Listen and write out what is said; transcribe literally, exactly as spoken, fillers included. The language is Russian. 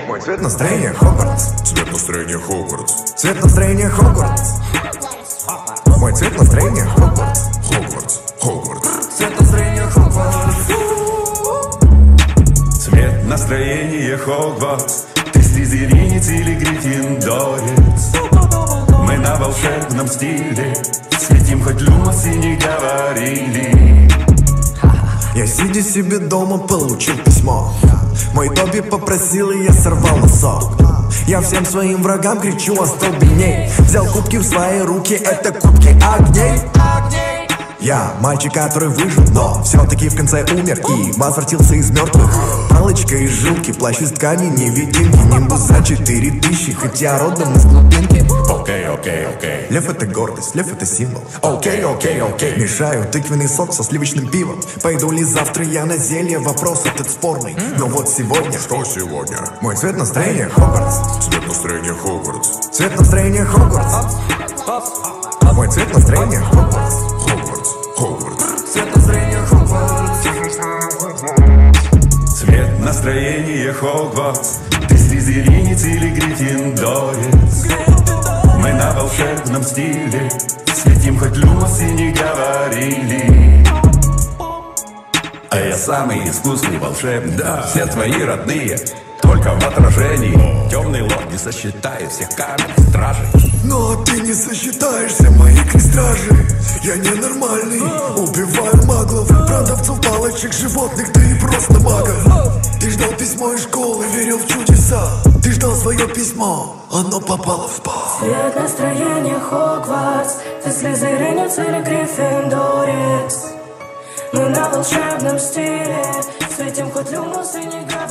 Мой цвет настроения Хогвартс. Цвет настроения Хогвартс. Цвет настроения Хогвартс. Мой цвет настроения Хогвартс. Хогвартс. Хогвартс. Цвет настроения Хогвартс. Цвет настроения Хогвартс. Ты слизеринец или гриффиндорец? Мы на волшебном стиле светим, хоть люмос и не говорили. Я, сидя себе дома, получил письмо. Мой Тоби попросил, и я сорвал носок. Я всем своим врагам кричу: остолбеней. Взял кубки в свои руки, это кубки огней. Я мальчик, который выжил, но все-таки в конце умер и возвратился из мертвых. Палочка из жилки, плащ из ткани, невидимки. Нимбус за четыре тысячи, хотя родом из глубинки. Окей, окей, окей. Лев — это гордость, лев — это символ. Окей, окей, окей. Мешаю тыквенный сок со сливочным пивом. Пойду ли завтра я на зелье? Вопрос этот спорный. Но вот сегодня... Что сегодня? Мой цвет настроения Хогвартс. Цвет настроения Хогвартс. Цвет настроения Хогвартс. Мой цвет настроения Хогвартс. Хогвартс. Хогвартс. Цвет настроения Хогвартс. Цвет настроения Хогвартс. Ты слизеринец или гриффиндорец? Мы на волшебном стиле светим, хоть люмос и не говорили. А я самый искусный волшебник, да. Все твои родные только в отражении. Темный лорд не сосчитает всех каменных стражей. Но ты не сосчитаешься моей крестражи. Я ненормальный, убиваю маглов, продавцов палочек, животных, да и просто магов. Ты ждал письмо из школы, верил в чудеса. Ты ждал свое письмо, оно попало в пол. Цвет настроения Хогвартс. Ты слизеринец или гриффиндорец? Мы на волшебном стиле светим, хоть люмос и не говорим.